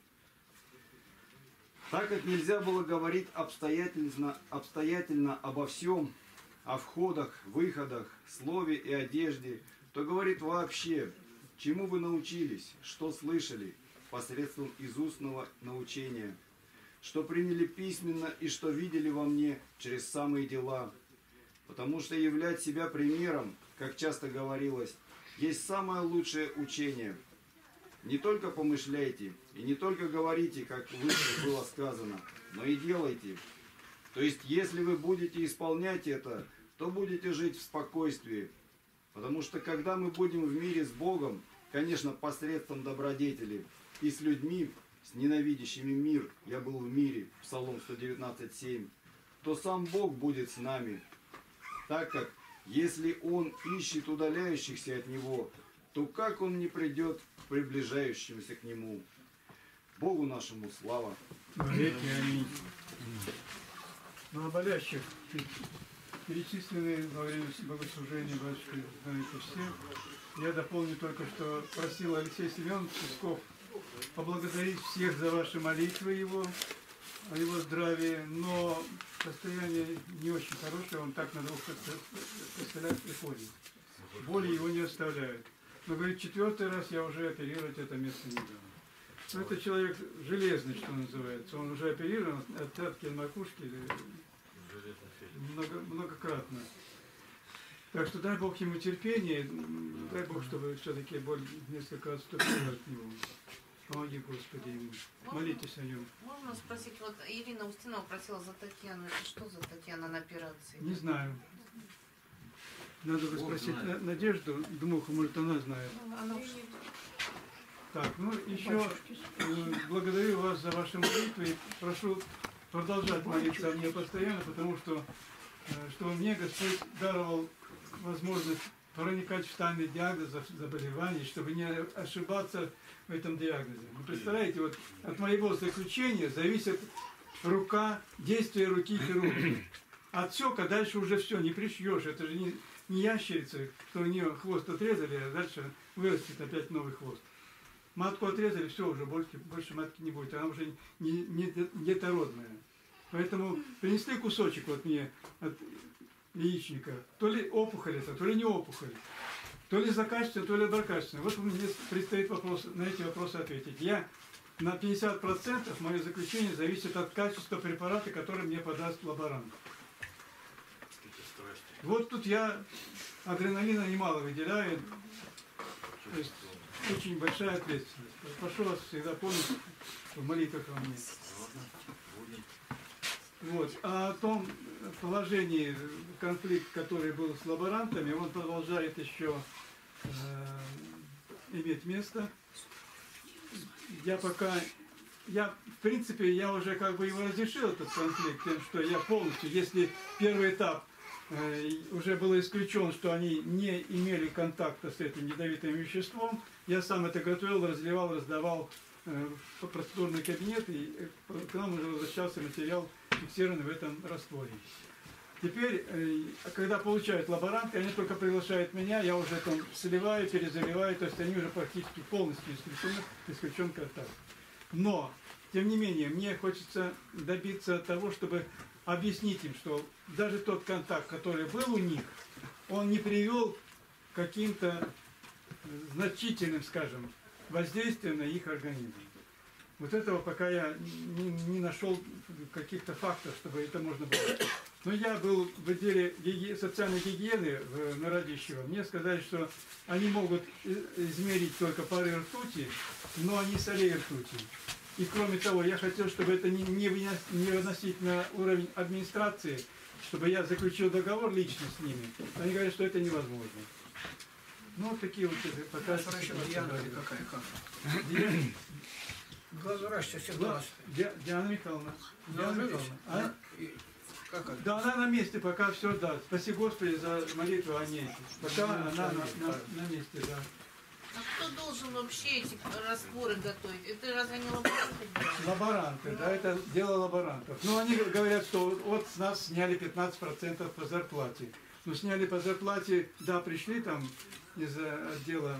Так как нельзя было говорить обстоятельно, обстоятельно обо всем, о входах, выходах, слове и одежде, то говорит вообще, чему вы научились, что слышали посредством изустного научения, что приняли письменно и что видели во мне через самые дела. Потому что являть себя примером, как часто говорилось, есть самое лучшее учение. Не только помышляйте и не только говорите, как выше было сказано, но и делайте. То есть, если вы будете исполнять это, то будете жить в спокойствии. Потому что когда мы будем в мире с Богом, конечно, посредством добродетели, и с людьми, с ненавидящими мир, я был в мире, Псалом сто девятнадцать, семь, то сам Бог будет с нами. Так как, если Он ищет удаляющихся от Него, то как Он не придет к приближающимся к Нему? Богу нашему слава. Аминь. Ну, о болящих, перечисленные во время богослужения, батюшка, знаете все. Я дополню только, что просил Алексей Семенович Песков поблагодарить всех за ваши молитвы его, о его здравии, но состояние не очень хорошее, он так на двух костылях приходит. Боли его не оставляют. Но, говорит, четвертый раз я уже оперировать это место не дам. Но это человек железный, что называется. Он уже оперирован от пятки до макушки много, многократно. Так что дай Бог ему терпение, дай Бог, чтобы все-таки боль несколько отступила от него. Помоги, Господи, ему. Молитесь о нем. Можно спросить, вот Ирина Устинова просила за Татьяну. Это что за Татьяна на операции? Не знаю. Надо бы спросить На- Надежду Дмуху, может, она знает. Ну, она уж... Так, ну еще э, благодарю вас за ваши молитвы и прошу продолжать молиться о мне постоянно, потому что, э, что мне Господь даровал возможность проникать в тайны диагнозов, заболеваний, чтобы не ошибаться в этом диагнозе. Вы представляете, вот от моего заключения зависит рука, действие руки хирурга. Отсека дальше уже все, не пришьешь. Это же не, не ящерица, что у нее хвост отрезали, а дальше вырастет опять новый хвост. Матку отрезали, все, уже больше, больше матки не будет, она уже не, не, не детородная. Поэтому принесли кусочек вот мне от яичника. То ли опухоль это, то ли не опухоль. То ли злокачественное, то ли доброкачественное. Вот мне предстоит вопрос, на эти вопросы ответить. Я на пятьдесят процентов мое заключение зависит от качества препарата, который мне подаст лаборант. Вот тут я адреналина немало выделяю. То есть очень большая ответственность. Прошу вас всегда помнить в молитвах ко мне. Вот. А о том положении, конфликт, который был с лаборантами, он продолжает еще э, иметь место. Я пока, я, в принципе, я уже как бы его разрешил, этот конфликт, тем, что я полностью, если первый этап э, уже было исключен, что они не имели контакта с этим ядовитым веществом, я сам это готовил, разливал, раздавал э, в процедурный кабинет, и э, к нам уже возвращался материал, фиксированный в этом растворе. Теперь, э, когда получают лаборанты, они только приглашают меня, я уже там сливаю, перезаливаю, то есть они уже практически полностью исключены, исключен контакт. Но, тем не менее, мне хочется добиться того, чтобы объяснить им, что даже тот контакт, который был у них, он не привел к каким-то значительным, скажем, воздействиям на их организм. Вот этого пока я не, не нашел каких-то фактов, чтобы это можно было. Но я был в отделе гиги... социальной гигиены в Народищево. Мне сказали, что они могут измерить только пары ртути, но они солей ртути. И кроме того, я хотел, чтобы это не, не, вынос... не выносить на уровень администрации, чтобы я заключил договор лично с ними. Они говорят, что это невозможно. Ну, вот такие вот пока... Диана или какая? Как? Диана. Глазураща всегда. Диана Михайловна. Диана Михайловна. А? Как это? Да, она на месте, пока все, да. Спаси Господи за молитву о ней. Пока она на, на, на месте, да. А кто должен вообще эти растворы готовить? Это разве не лаборанты делают? Лаборанты, да, это дело лаборантов. Ну, они говорят, что вот с нас сняли пятнадцать процентов по зарплате. Ну, сняли по зарплате, да, пришли там из отдела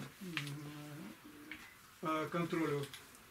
по контролю,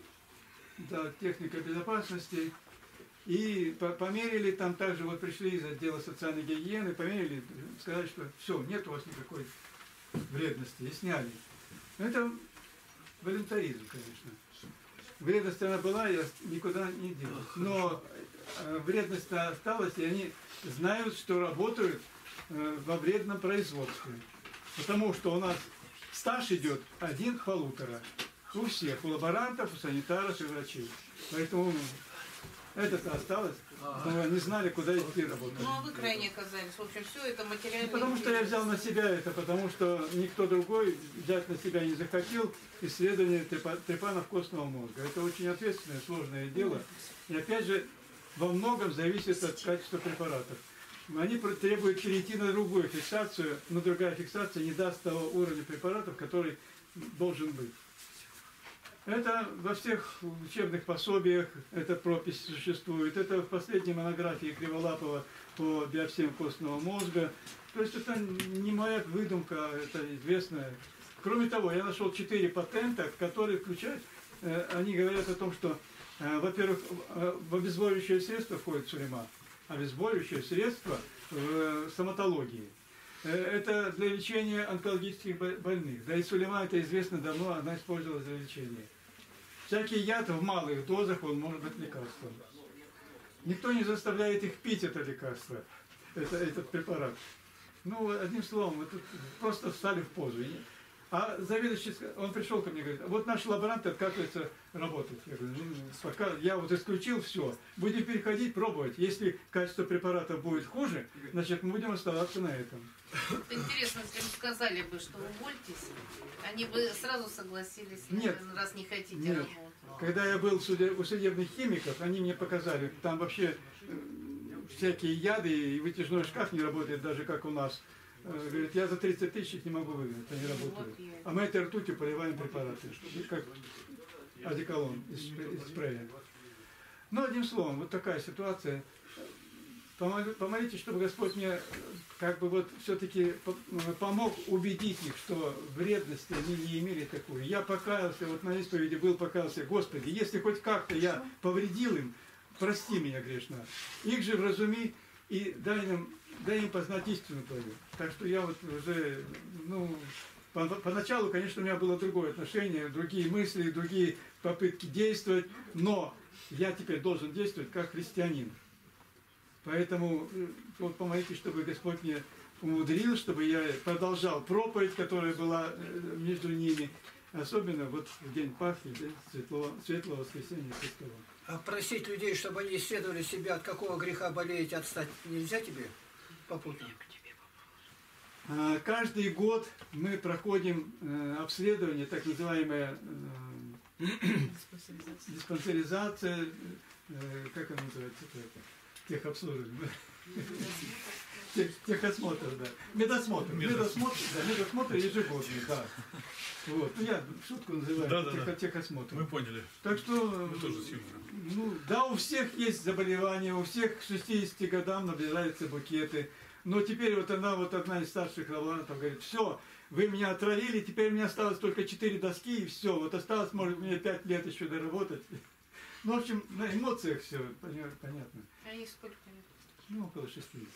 да, техника безопасности. И померили, там также вот пришли из отдела социальной гигиены, померили, сказали, что все, нет у вас никакой вредности, и сняли. Это волюнтаризм, конечно. Вредность она была, я никуда не делась. Но вредность осталась, и они знают, что работают во вредном производстве. Потому что у нас стаж идет один к полутора. У всех, у лаборантов, у санитаров и врачей. Поэтому... Это-то осталось, но не знали, куда идти работать. Ну, а вы крайне оказались. В общем, все это материально. Ну, потому что я взял на себя это, потому что никто другой взять на себя не захотел исследование трепанов костного мозга. Это очень ответственное, сложное дело. И опять же, во многом зависит от качества препаратов. Они требуют перейти на другую фиксацию, но другая фиксация не даст того уровня препаратов, который должен быть. Это во всех учебных пособиях, эта пропись существует. Это в последней монографии Криволапова по биопсиям костного мозга. То есть это не моя выдумка, это известно. Кроме того, я нашел четыре патента, которые включают, э, они говорят о том, что, э, во-первых, в обезболивающее средство входит сулейма, обезболивающее средство в стоматологии. Это для лечения онкологических больных. Да и сулейма, это известно давно, она использовалась для лечения. Всякий яд в малых дозах, он может быть лекарством. Никто не заставляет их пить это лекарство, это, этот препарат. Ну, одним словом, мы тут просто встали в позу. А заведующий, он пришел ко мне и говорит, вот наши лаборанты отказываются работать. Я говорю, ну, пока я вот исключил все, будем переходить, пробовать. Если качество препарата будет хуже, значит, мы будем оставаться на этом. Интересно, если им сказали бы, что увольтесь, они бы сразу согласились, Нет. раз не хотите Нет. работать. Когда я был у судебных химиков, они мне показали, там вообще всякие яды, и вытяжной шкаф не работает даже как у нас. Говорит, я за тридцать тысяч их не могу выгнать, они работают. А мы этой ртутью поливаем препараты, как одеколон из, из спрея. Ну, одним словом, вот такая ситуация. Помолитесь, чтобы Господь мне как бы вот все-таки помог убедить их, что вредности они не имели такую. Я покаялся, вот на исповеди был, покаялся, Господи, если хоть как-то я повредил им, прости меня грешно. Их же вразуми и дай им, дай им познать истину Твою. Так что я вот уже, ну, по, поначалу, конечно, у меня было другое отношение, другие мысли, другие попытки действовать, но я теперь должен действовать как христианин. Поэтому вот помолитесь, чтобы Господь мне умудрил, чтобы я продолжал проповедь, которая была э, между ними. Особенно вот в день Пасхи, да, Светлого, Светлого Воскресения Христова. А просить людей, чтобы они исследовали себя, от какого греха болеете, отстать, нельзя тебе попутно? А, Каждый год мы проходим э, обследование, так называемое э, диспансеризация, э, как она называется, это, техобслуживание, Тех, техосмотр, да. Медосмотр. Медосмотр, да, медосмотр ежегодный, да. Вот. Ну, я шутку называю, да, да, тех, да. техосмотр. Мы поняли. Так что, Мы тоже с юмором. ну, да, у всех есть заболевания, у всех к шестидесяти годам наближаются букеты. Но теперь вот она, вот одна из старших лаборантов говорит, все, вы меня отравили, теперь у меня осталось только четыре доски, и все, вот осталось, может, мне пять лет еще доработать. Ну, в общем, на эмоциях все понятно. А ей сколько лет? Ну, около шестидесяти.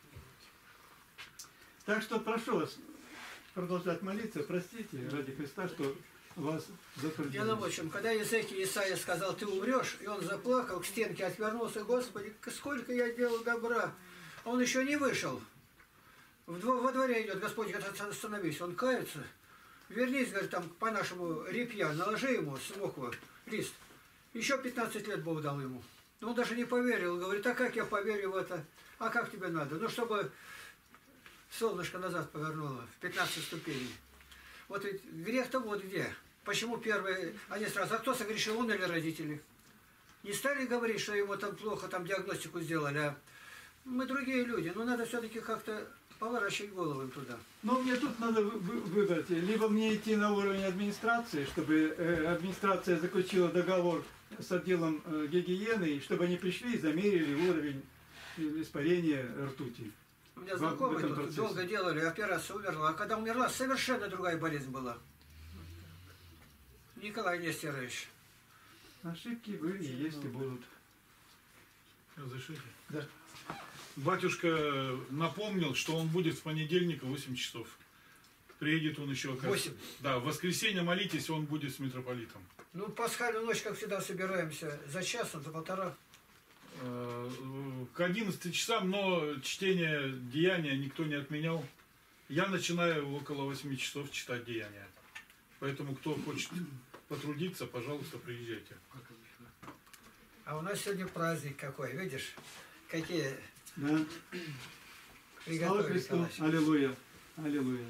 Так что прошу вас продолжать молиться, простите ради Христа, что вас затруднили. Дело в чем, когда Езекия Исаия сказал, ты умрешь, и он заплакал, к стенке отвернулся, Господи, сколько я делал добра. Он еще не вышел. Во дворе идет, Господь говорит, остановись, он кается. Вернись, говорит, там по-нашему репья, наложи ему смокву, лист. Еще пятнадцать лет Бог дал ему. Но он даже не поверил, говорит, а как я поверю в это? А как тебе надо? Ну, чтобы солнышко назад повернуло в пятнадцать ступеней. Вот ведь грех-то вот где. Почему первые, они сразу, а кто согрешил, он или родители? Не стали говорить, что ему там плохо, там диагностику сделали, а мы другие люди. Но надо все-таки как-то поворачивать голову им туда. Ну, мне тут надо вы- вы- выбрать. Либо мне идти на уровень администрации, чтобы э, администрация заключила договор с отделом э, гигиены, и чтобы они пришли и замерили уровень испарения ртути. У меня В- знакомый в этом тут процессе. долго делали, операция умерла. А когда умерла, совершенно другая болезнь была. Николай Нестерович. Ошибки были, есть и будут. Разрешите? Да. Батюшка напомнил, что он будет в понедельник в восемь часов. Приедет он еще. Как... Восемь. Да, в воскресенье молитесь, он будет с митрополитом. Ну, пасхальную ночь, как всегда, собираемся за час, за полтора. Э, К одиннадцати часам, но чтение деяния никто не отменял. Я начинаю около восьми часов читать деяния. Поэтому, кто хочет потрудиться, пожалуйста, приезжайте. А у нас сегодня праздник какой, видишь? Какие Да. Слава приготовили, Христу. Николаевич. Аллилуйя. Аллилуйя.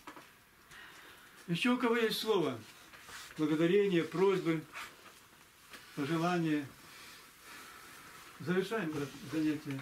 Еще у кого есть слово? Благодарение, просьбы, пожелания. Завершаем брат, занятие.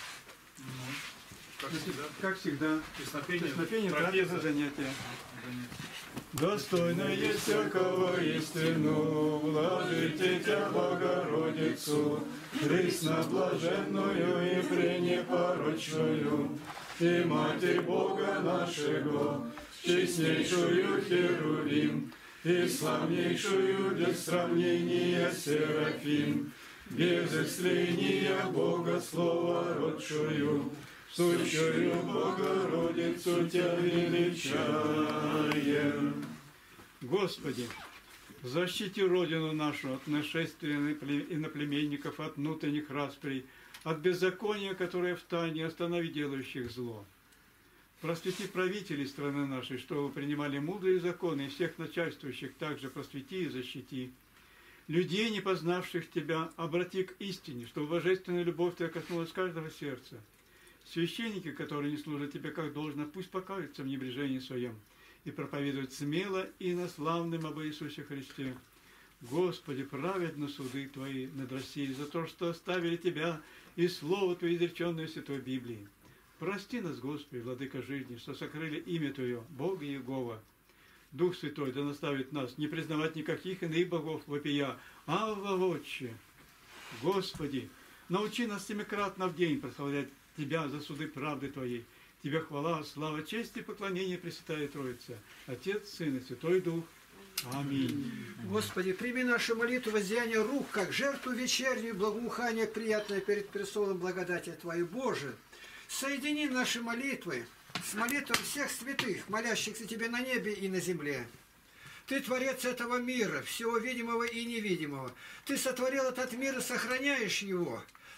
Как всегда. Как всегда. Песнопение, Песнопение, трапеза. трапеза, занятия. Достойно есть всякого истину, вложите Тебя, Богородицу, присно блаженную и пренепорочную, и Матерь Бога нашего, честнейшую Херувим, и славнейшую без сравнения Серафим, без исцеления Бога Слова родшую, сущую Богородицу Тебя величаем. Господи, защити Родину нашу от нашествия иноплеменников, от внутренних расприй, от беззакония, которое в тайне, останови делающих зло. Просвети правителей страны нашей, чтобы принимали мудрые законы, и всех начальствующих также просвети и защити. Людей, не познавших Тебя, обрати к истине, чтобы божественная любовь Твоя коснулась каждого сердца. Священники, которые не служат Тебе как должно, пусть покаются в небрежении своем и проповедуют смело и на славном об Иисусе Христе. Господи, праведны суды Твои над Россией за то, что оставили Тебя и Слово Твое, изреченное в Святой Библии. Прости нас, Господи, Владыка жизни, что сокрыли имя Твое, Бога Иегова. Дух Святой да наставит нас не признавать никаких иных богов вопия, а Отче. Господи, научи нас семикратно в день прославлять Тебя за суды правды Твоей. Тебе хвала, слава, честь и поклонение, Пресвятая Троица, Отец, Сын и Святой Дух. Аминь. Господи, прими нашу молитву воздеяние рук, как жертву вечернюю, благоухание приятное перед престолом благодати Твоей, Боже. Соедини наши молитвы с молитвой всех святых, молящихся Тебе на небе и на земле. Ты Творец этого мира, всего видимого и невидимого. Ты сотворил этот мир и сохраняешь его.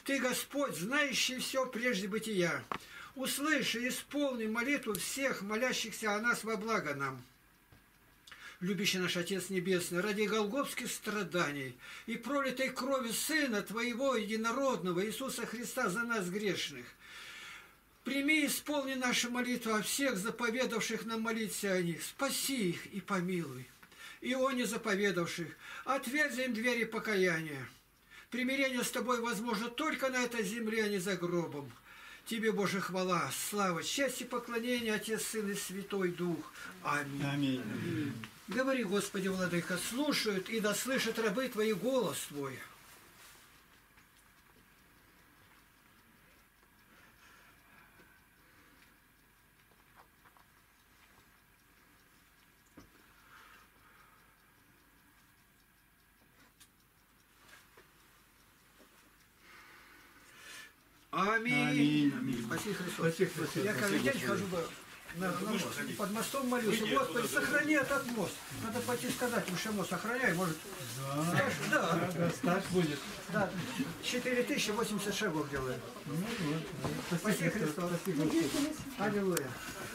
Ты, Господь, знающий все прежде бытия. Услыши и исполни молитву всех молящихся о нас во благо нам. Любящий наш Отец Небесный, ради голгофских страданий и пролитой крови Сына Твоего Единородного Иисуса Христа за нас грешных, прими и исполни наши молитвы о всех заповедавших нам молиться о них. Спаси их и помилуй. И о не заповедавших, отверзи им двери покаяния. Примирение с Тобой возможно только на этой земле, а не за гробом. Тебе, Боже, хвала, слава, честь и поклонение, Отец, Сын и Святой Дух. Аминь. Аминь. Говори, Господи, Владыка, слушают и да слышат рабы Твои голос Твой. Аминь. Аминь. Спаси Христос. Спаси Христос. Я каждый день хожу бы на, на мост, под мостом молюсь. Господи, сохрани этот мост. Надо пойти сказать, выше мост сохраняй, может. Да, Да, да, стаж будет. да. четыре тысячи восемьдесят шагов делаем. Ну, вот. Спаси Христос. Спаси Господь. Аллилуйя.